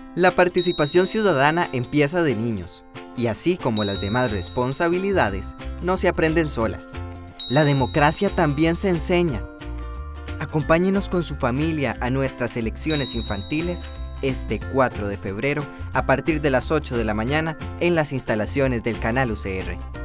La participación ciudadana empieza de niños, y así como las demás responsabilidades, no se aprenden solas. La democracia también se enseña. Acompáñenos con su familia a nuestras elecciones infantiles este 4 de febrero a partir de las 8 de la mañana en las instalaciones del canal UCR.